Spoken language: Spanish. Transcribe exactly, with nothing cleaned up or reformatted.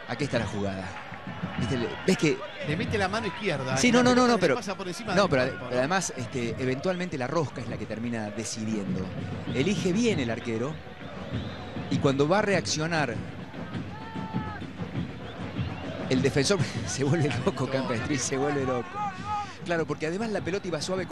Aquí está la jugada. ¿Viste? ¿Ves que Le mete la mano izquierda. sí, no, no, no, no, pero, pasa por encima no, del pero, cuerpo, pero ¿no? además este, eventualmente la rosca es la que termina decidiendo. Elige bien el arquero y cuando va a reaccionar el defensor se vuelve loco, Campestris se vuelve loco. Claro, porque además la pelota iba suave.